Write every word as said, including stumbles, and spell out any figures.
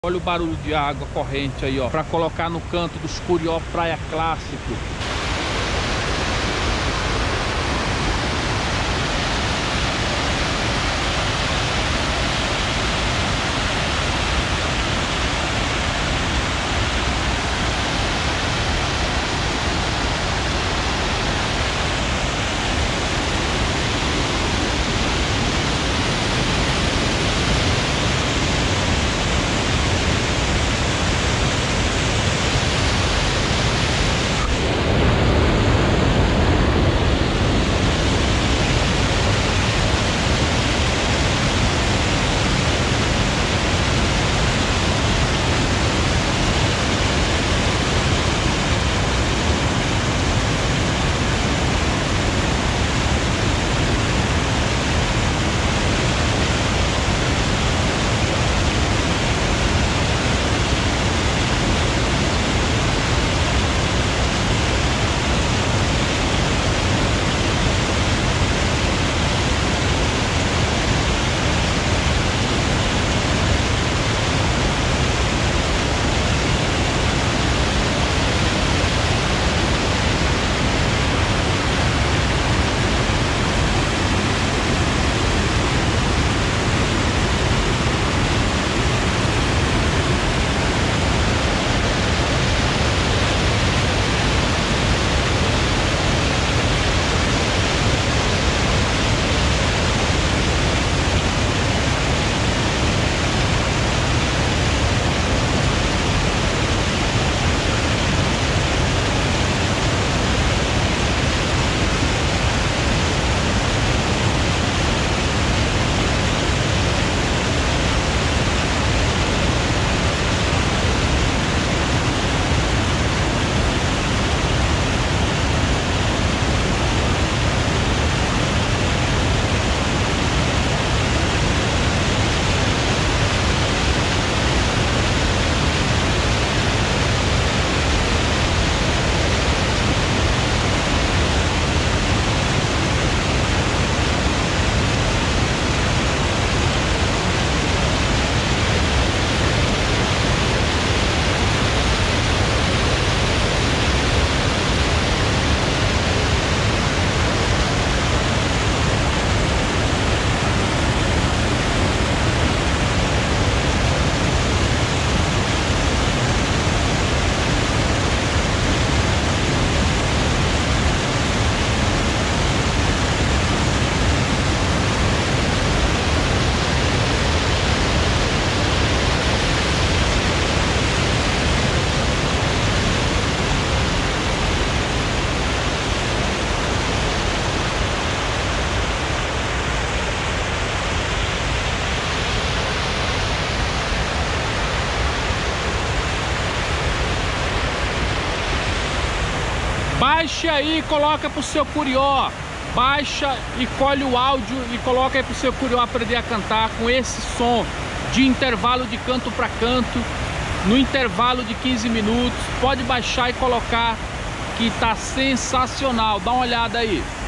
Olha o barulho de água corrente aí, ó, para colocar no canto dos Curió Praia Clássico. Baixe aí e coloca pro seu Curió. Baixa e colhe o áudio e coloca aí pro seu Curió aprender a cantar com esse som de intervalo de canto para canto, no intervalo de quinze minutos. Pode baixar e colocar, que tá sensacional. Dá uma olhada aí.